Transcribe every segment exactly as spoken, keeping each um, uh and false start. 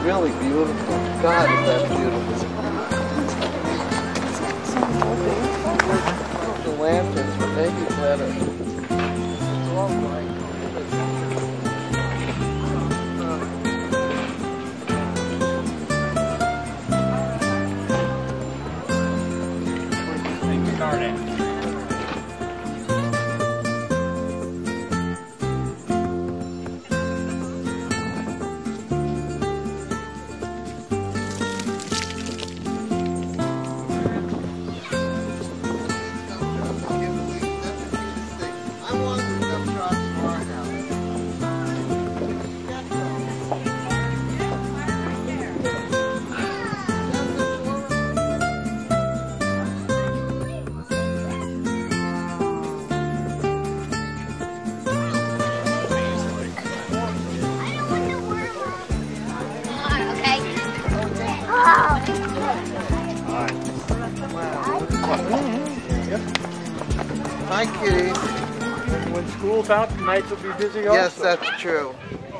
really beautiful. God, is that beautiful. The lanterns were maybe better. It's all right. Started. Hi, kitty. When, when school's out, the nights will be busy also. Yes, that's true.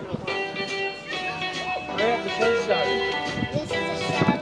Right at the seaside. This is a shout.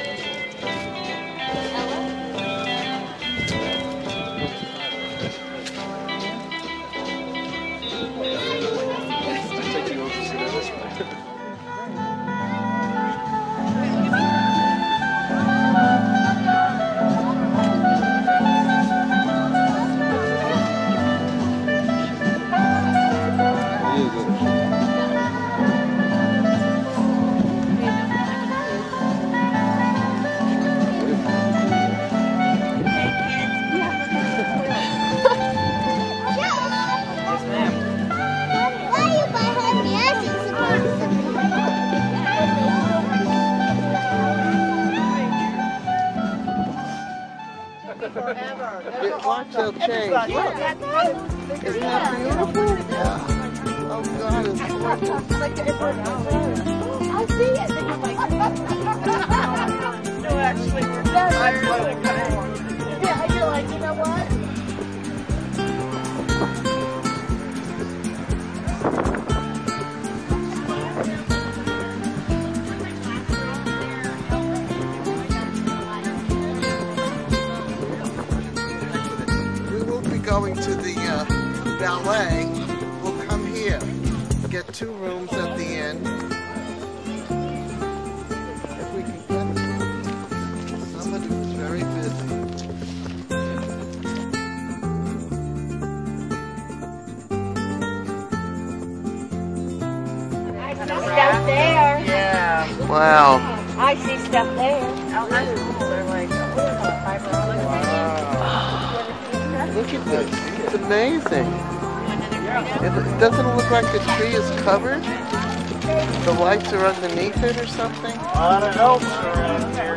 Watch they'll change. Look. Isn't that beautiful? Yeah. Oh God, it's gorgeous. I see it. No, actually, we're tired of it. Yeah, you're like, you know what? Going to the uh, ballet, we'll come here, get two rooms at the inn. If we can get somebody who's very busy. Stuff there. Yeah. Wow. I see stuff there. Oh, that's cool. They're like, oh, fiber optic. Look at this. It's amazing. It doesn't it look like the tree is covered? The lights are underneath it or something? A lot of elves around here.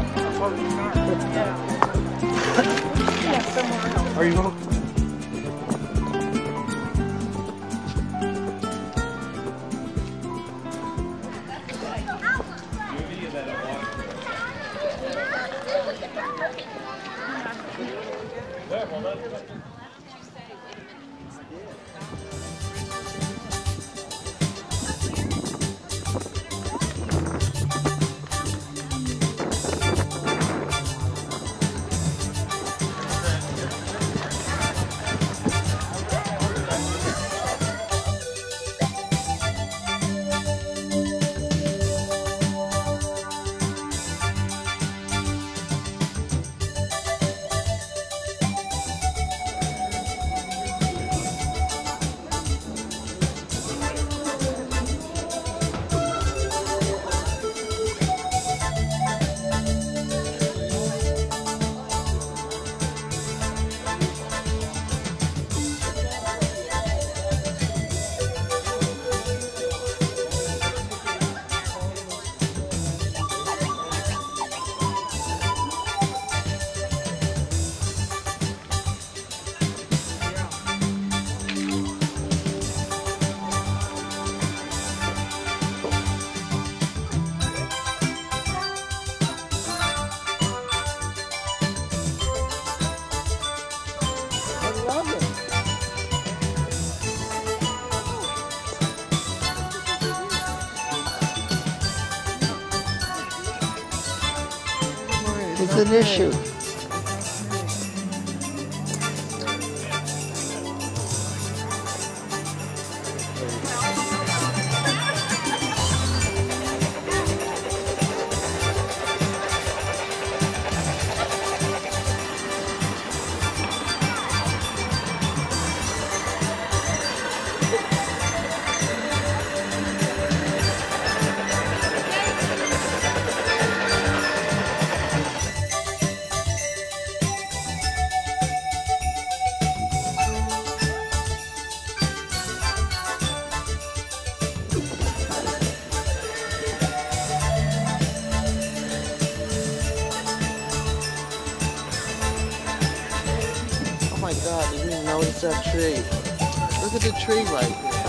Yeah, somewhere else. Are you going? It's an issue. Oh my God, didn't even notice that tree. Look at the tree right there.